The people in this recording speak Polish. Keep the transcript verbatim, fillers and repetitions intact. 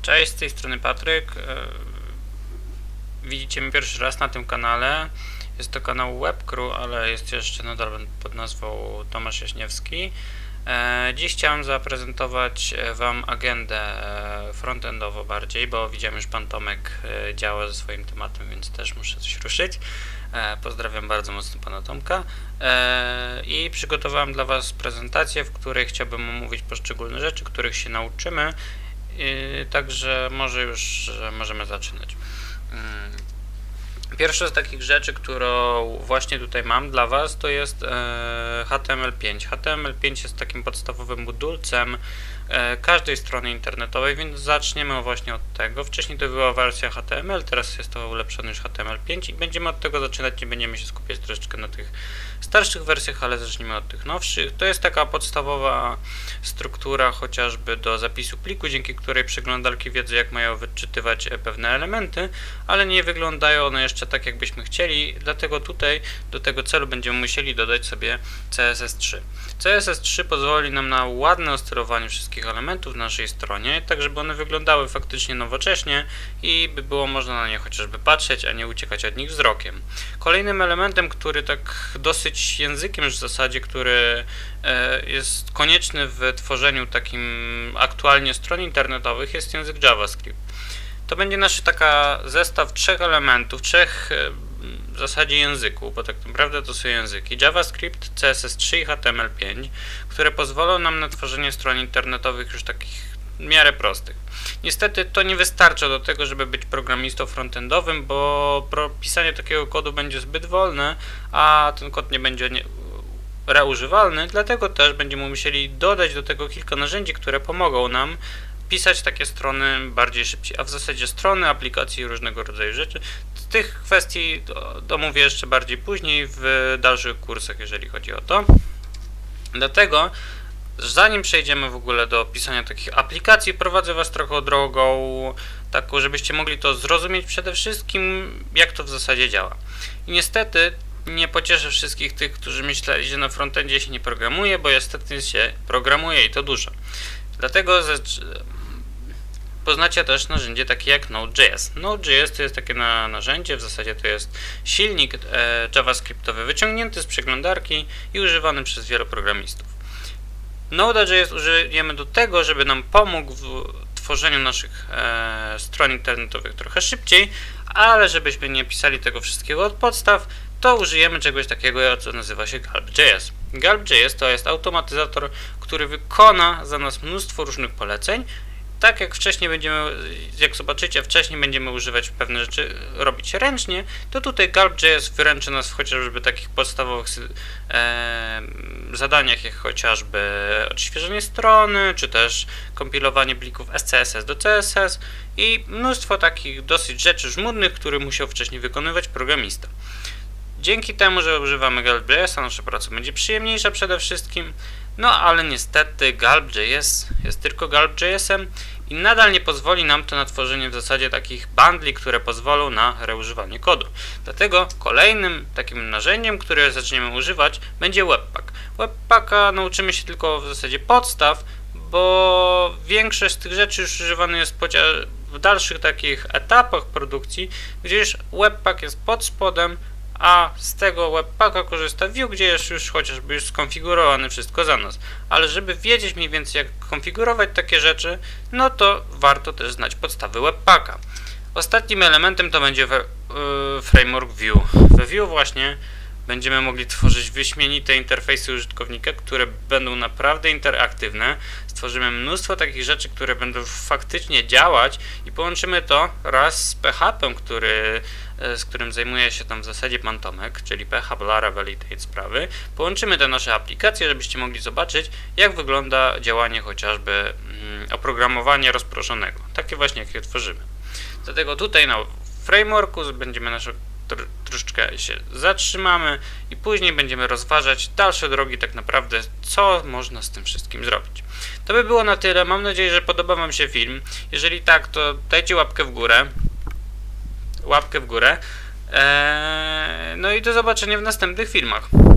Cześć, z tej strony Patryk. Widzicie mnie pierwszy raz na tym kanale. Jest to kanał WebCrew, ale jest jeszcze nadal pod nazwą Tomasz Jaśniewski. Dziś chciałem zaprezentować Wam agendę frontendową bardziej, bo widziałem, już Pan Tomek działa ze swoim tematem, więc też muszę coś ruszyć. Pozdrawiam bardzo mocno Pana Tomka i przygotowałem dla Was prezentację, w której chciałbym omówić poszczególne rzeczy, których się nauczymy. Także może już możemy zaczynać. Pierwsza z takich rzeczy, którą właśnie tutaj mam dla Was, to jest H T M L pięć. H T M L pięć jest takim podstawowym modulcem każdej strony internetowej, więc zaczniemy właśnie od tego. Wcześniej to była wersja H T M L, teraz jest to ulepszony już H T M L pięć i będziemy od tego zaczynać, nie będziemy się skupiać troszeczkę na tych starszych wersjach, ale zacznijmy od tych nowszych. To jest taka podstawowa struktura chociażby do zapisu pliku, dzięki której przeglądarki wiedzą, jak mają wyczytywać pewne elementy, ale nie wyglądają one jeszcze tak, jakbyśmy chcieli, dlatego tutaj do tego celu będziemy musieli dodać sobie C S S trzy. C S S trzy pozwoli nam na ładne osterowanie wszystkich elementów w naszej stronie, tak żeby one wyglądały faktycznie nowocześnie i by było można na nie chociażby patrzeć, a nie uciekać od nich wzrokiem. Kolejnym elementem, który tak dosyć językiem już w zasadzie, który jest konieczny w tworzeniu takim aktualnie stron internetowych, jest język JavaScript. To będzie nasz taka zestaw trzech elementów, trzech w zasadzie języków, bo tak naprawdę to są języki JavaScript, C S S trzy i H T M L pięć, które pozwolą nam na tworzenie stron internetowych już takich w miarę prostych. Niestety to nie wystarcza do tego, żeby być programistą frontendowym, bo pisanie takiego kodu będzie zbyt wolne, a ten kod nie będzie nie reużywalny, dlatego też będziemy musieli dodać do tego kilka narzędzi, które pomogą nam pisać takie strony bardziej szybciej, a w zasadzie strony, aplikacje i różnego rodzaju rzeczy. Z tych kwestii omówię jeszcze bardziej później w dalszych kursach, jeżeli chodzi o to. Dlatego, zanim przejdziemy w ogóle do pisania takich aplikacji, prowadzę Was trochę drogą taką, żebyście mogli to zrozumieć przede wszystkim, jak to w zasadzie działa. I niestety nie pocieszę wszystkich tych, którzy myśleli, że na frontendzie się nie programuje, bo niestety się programuje i to dużo. Dlatego poznacie też narzędzie takie jak Node.js. Node.js to jest takie na, narzędzie, w zasadzie to jest silnik e, JavaScriptowy wyciągnięty z przeglądarki i używany przez wielu programistów. Node.js użyjemy do tego, żeby nam pomógł w tworzeniu naszych e, stron internetowych trochę szybciej, ale żebyśmy nie pisali tego wszystkiego od podstaw, to użyjemy czegoś takiego, co nazywa się Gulp.js. Gulp.js to jest automatyzator, który wykona za nas mnóstwo różnych poleceń. Tak jak wcześniej będziemy, jak zobaczycie, wcześniej będziemy używać pewne rzeczy, robić ręcznie, to tutaj Gulp.js wyręczy nas w chociażby takich podstawowych e, zadaniach, jak chociażby odświeżenie strony, czy też kompilowanie plików S C S S do C S S i mnóstwo takich dosyć rzeczy żmudnych, które musiał wcześniej wykonywać programista. Dzięki temu, że używamy Gulp.js, nasza praca będzie przyjemniejsza przede wszystkim, no ale niestety Gulp.js jest tylko Gulp.jsem i nadal nie pozwoli nam to na tworzenie w zasadzie takich bundli, które pozwolą na reużywanie kodu. Dlatego kolejnym takim narzędziem, które zaczniemy używać, będzie Webpack. Webpacka nauczymy się tylko w zasadzie podstaw, bo większość z tych rzeczy już używane jest w dalszych takich etapach produkcji, gdzieś Webpack jest pod spodem, a z tego Webpacka korzysta Vue, gdzie jest już chociażby już skonfigurowane wszystko za nas. Ale żeby wiedzieć mniej więcej, jak konfigurować takie rzeczy, no to warto też znać podstawy Webpacka. Ostatnim elementem to będzie we, yy, framework Vue. We Vue właśnie będziemy mogli tworzyć wyśmienite interfejsy użytkownika, które będą naprawdę interaktywne. Stworzymy mnóstwo takich rzeczy, które będą faktycznie działać i połączymy to raz z P H P, który, z którym zajmuje się tam w zasadzie Pan Tomek, czyli P H P Laravel i tej sprawy. Połączymy te nasze aplikacje, żebyście mogli zobaczyć, jak wygląda działanie chociażby mm, oprogramowania rozproszonego. Takie właśnie, jakie tworzymy. Dlatego tutaj na frameworku będziemy nasze troszeczkę się zatrzymamy i później będziemy rozważać dalsze drogi tak naprawdę, co można z tym wszystkim zrobić. To by było na tyle. Mam nadzieję, że podoba Wam się film. Jeżeli tak, to dajcie łapkę w górę. Łapkę w górę. Eee, no i do zobaczenia w następnych filmach.